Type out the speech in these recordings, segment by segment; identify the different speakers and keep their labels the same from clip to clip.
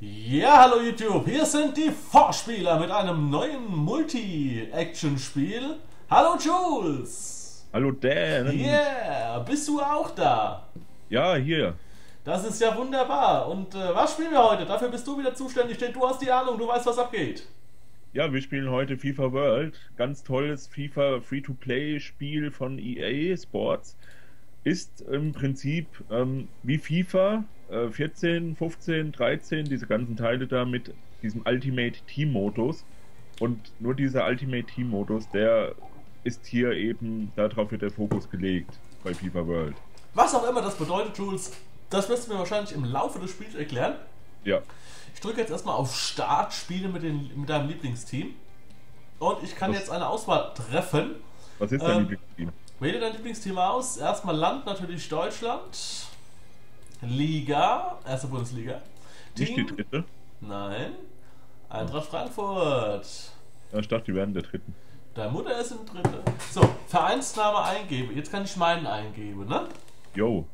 Speaker 1: Ja, hallo YouTube, hier sind die Vorspieler mit einem neuen Multi-Action-Spiel. Hallo Jules!
Speaker 2: Hallo Dan!
Speaker 1: Yeah, bist du auch da?
Speaker 2: Ja, hier.
Speaker 1: Das ist ja wunderbar. Und was spielen wir heute? Dafür bist du wieder zuständig, denn du hast die Ahnung, du weißt, was abgeht.
Speaker 2: Ja, wir spielen heute FIFA World. Ganz tolles FIFA Free-to-Play-Spiel von EA Sports. Ist im Prinzip wie FIFA 14, 15, 13, diese ganzen Teile da mit diesem Ultimate Team-Modus. Und nur dieser Ultimate Team-Modus, der ist hier eben, darauf wird der Fokus gelegt bei FIFA World.
Speaker 1: Was auch immer das bedeutet, Jules, das wirst du mir wahrscheinlich im Laufe des Spiels erklären.
Speaker 2: Ja.
Speaker 1: Ich drücke jetzt erstmal auf Start, spiele mit deinem Lieblingsteam. Und ich kann jetzt eine Auswahl treffen.
Speaker 2: Was ist dein Lieblingsteam?
Speaker 1: Wähle dein Lieblingsteam aus. Erstmal Land, natürlich Deutschland. Liga, erste Bundesliga.
Speaker 2: Nicht
Speaker 1: Team,
Speaker 2: die dritte?
Speaker 1: nein. Eintracht Frankfurt.
Speaker 2: Ja, ich dachte, die werden der dritten.
Speaker 1: Deine Mutter ist im dritten. So, Vereinsname eingeben. Jetzt kann ich meinen eingeben, ne?
Speaker 2: Jo.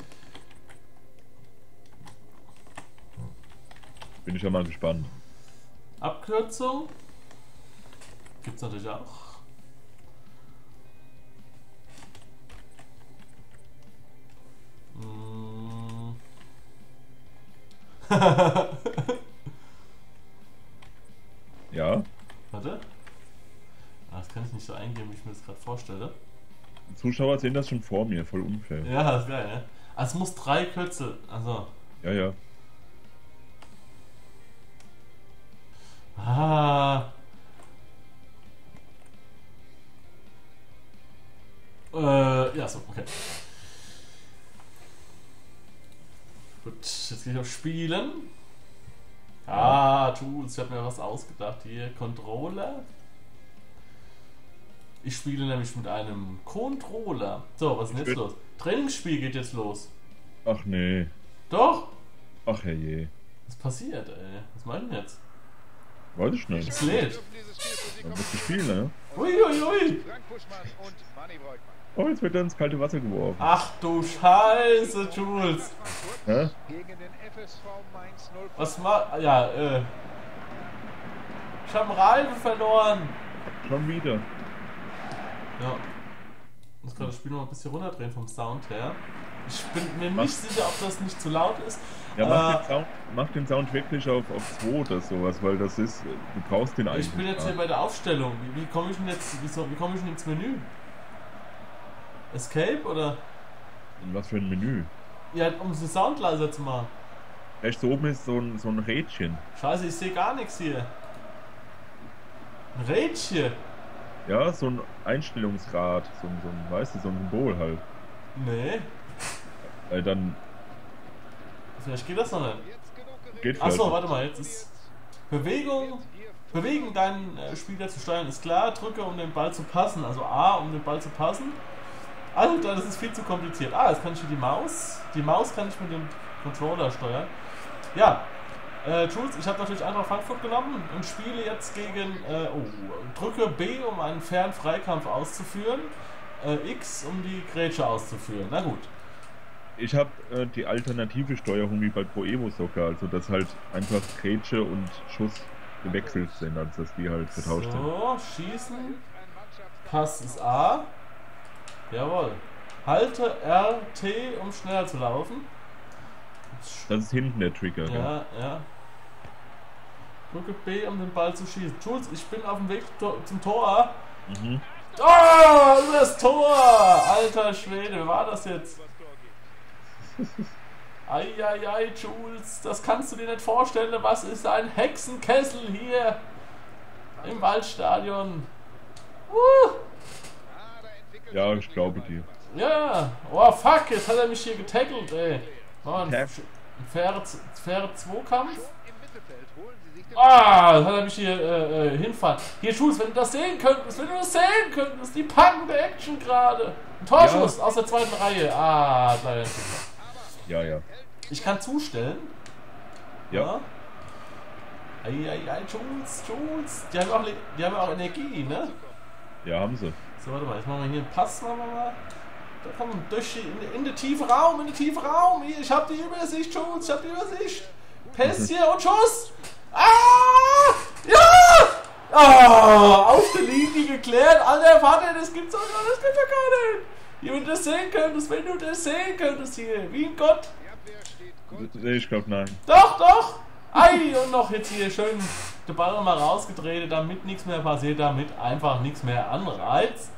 Speaker 2: Bin ich ja mal gespannt.
Speaker 1: Abkürzung. Gibt's natürlich auch.
Speaker 2: Ja.
Speaker 1: Warte. Das kann ich nicht so eingeben, wie ich mir das gerade vorstelle.
Speaker 2: Die Zuschauer sehen das schon vor mir, voll unfair.
Speaker 1: Ja, das ist geil, ne? Also es muss 3 Kürzel. Also.
Speaker 2: Ja, ja.
Speaker 1: Ah. Ja, so, okay. Gut, jetzt gehe ich auf Spielen. Tools, ich habe mir was ausgedacht hier. Controller. Ich spiele nämlich mit einem Controller. So, was ist denn jetzt los? Trainingsspiel geht jetzt los.
Speaker 2: Ach nee.
Speaker 1: Doch?
Speaker 2: Ach herrje.
Speaker 1: Was passiert, ey? Was meinen jetzt?
Speaker 2: Weiß ich nicht.
Speaker 1: Es lädt.
Speaker 2: Man muss spielen, ne?
Speaker 1: Uiuiui.
Speaker 2: Oh, jetzt wird er ins kalte Wasser geworfen.
Speaker 1: Ach du Scheiße, Jules.
Speaker 2: Hä?
Speaker 1: Was ma... Ja, ich habe einen Reifen verloren.
Speaker 2: Schon wieder.
Speaker 1: Ja. Ich muss gerade das Spiel noch ein bisschen runterdrehen vom Sound her. Ich bin mir nicht sicher, ob das nicht zu laut ist.
Speaker 2: Ja, mach den Sound wirklich auf 2 oder sowas, weil das ist, du brauchst den eigentlich.
Speaker 1: Ich bin jetzt hier bei der Aufstellung. Wie komme ich denn jetzt, wie komme ich denn ins Menü? Escape oder?
Speaker 2: In was für ein Menü?
Speaker 1: Ja, um den Sound leiser zu machen.
Speaker 2: Rechts oben ist so ein Rädchen.
Speaker 1: Scheiße, ich sehe gar nichts hier. Ein Rädchen?
Speaker 2: Ja, so ein Einstellungsrad, so ein, weißt du, so ein Symbol halt.
Speaker 1: Nee.
Speaker 2: Dann
Speaker 1: Vielleicht geht das noch nicht.
Speaker 2: geht vielleicht.
Speaker 1: Achso, warte mal, jetzt ist Bewegen deinen Spieler zu steuern ist klar. Drücke, um den Ball zu passen. Also A, um den Ball zu passen. Alter, das ist viel zu kompliziert. Jetzt kann ich hier die Maus. Die Maus kann ich mit dem Controller steuern. Ja, Jules, ich habe natürlich Eintracht Frankfurt genommen und spiele jetzt gegen... drücke B, um einen fairen Freikampf auszuführen. X, um die Grätsche auszuführen. Na gut.
Speaker 2: Ich habe die alternative Steuerung wie bei Pro Evo Soccer, also dass halt einfach Grätsche und Schuss gewechselt sind, also dass die halt vertauscht sind.
Speaker 1: So, schießen. Pass ist A. Jawohl. Halte RT, um schneller zu laufen.
Speaker 2: Das ist hinten der Trigger.
Speaker 1: Ja, ja. Drücke B, um den Ball zu schießen. Jules, ich bin auf dem Weg zum Tor.
Speaker 2: Mhm.
Speaker 1: Oh, das Tor! Alter Schwede, wer war das jetzt? Eieiei, Jules, das kannst du dir nicht vorstellen. Was ist ein Hexenkessel hier im Waldstadion?
Speaker 2: Ja, ich glaube dir.
Speaker 1: Ja, oh fuck, jetzt hat er mich hier getackelt, ey. War ein faire Zweikampf. Das hat er mich hier hinfahren. Hier, Jules, wenn du das sehen könntest, die packende Action gerade. Ein Torschuss aus der zweiten Reihe. Leider nicht.
Speaker 2: Ja.
Speaker 1: Ich kann zustellen.
Speaker 2: Ja.
Speaker 1: Eieiei, Jules. Die haben auch Energie, ne?
Speaker 2: Ja, haben sie.
Speaker 1: So, warte mal, jetzt machen wir hier einen Pass, machen wir mal. Da kommen durch in den tiefen Raum, Hier, ich hab die Übersicht, Jules, ich hab die Übersicht. Pässchen und Schuss! Ah! Ja! Ah! Auf der Linie geklärt. Alter Vater, das gibt's doch gar nicht. Wenn du das sehen könntest hier. Wie ein Gott.
Speaker 2: Ich glaube, nein.
Speaker 1: Doch! Ei, und noch jetzt hier schön den Ball mal rausgedreht, damit nichts mehr passiert, damit einfach nichts mehr einreißt.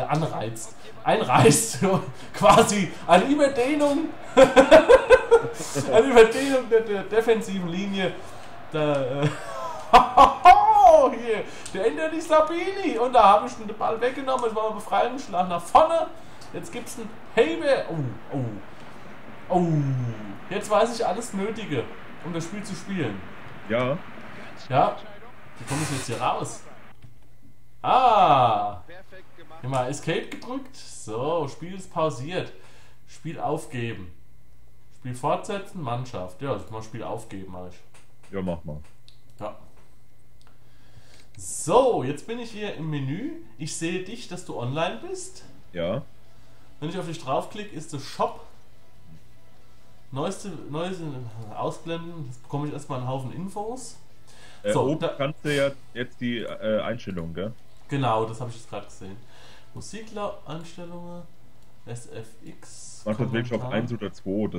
Speaker 1: Quasi eine Überdehnung. Eine Überdehnung der defensiven Linie. Hier, der Anthony Sabini. Und da habe ich den Ball weggenommen. Jetzt machen wir Befreiungsschlag nach vorne. Jetzt gibt es einen Heber. Oh. Jetzt weiß ich alles Nötige, um das Spiel zu spielen.
Speaker 2: Ja.
Speaker 1: Ja. Wie komme ich jetzt hier raus? Ah. Immer Escape gedrückt. So, Spiel ist pausiert. Spiel aufgeben. Spiel fortsetzen, Mannschaft. Ja, das mal Spiel aufgeben mache ich.
Speaker 2: Ja, mach mal.
Speaker 1: Ja. So, jetzt bin ich hier im Menü. Ich sehe dich, dass du online bist.
Speaker 2: Ja.
Speaker 1: Wenn ich auf dich draufklicke, ist der Shop. Neues ausblenden. Jetzt bekomme ich erstmal einen Haufen Infos. So,
Speaker 2: oben kannst du ja jetzt die Einstellungen, gell?
Speaker 1: Genau, das habe ich jetzt gerade gesehen. Musikeinstellungen, SFX.
Speaker 2: Mach das wirklich auf 1 oder 2.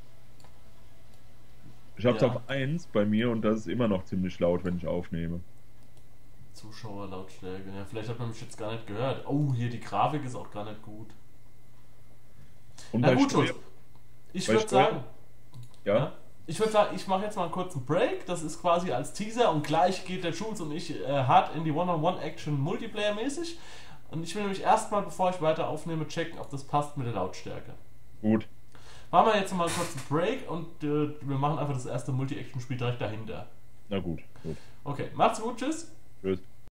Speaker 2: Ich habe es auf 1 bei mir und das ist immer noch ziemlich laut, wenn ich aufnehme.
Speaker 1: Zuschauerlautstärke. Ja, vielleicht hat man mich jetzt gar nicht gehört. Oh, hier die Grafik ist auch gar nicht gut.
Speaker 2: Und
Speaker 1: na gut, ich würde sagen, ich mache jetzt mal einen kurzen Break. Das ist quasi als Teaser und gleich geht der Jules und ich hart in die One-on-One-Action Multiplayer-mäßig. Und ich will nämlich erstmal, bevor ich weiter aufnehme, checken, ob das passt mit der Lautstärke.
Speaker 2: Gut.
Speaker 1: Machen wir jetzt mal einen kurzen Break und wir machen einfach das erste Multi-Action-Spiel direkt dahinter.
Speaker 2: Na gut.
Speaker 1: Okay, macht's gut, tschüss.
Speaker 2: Tschüss.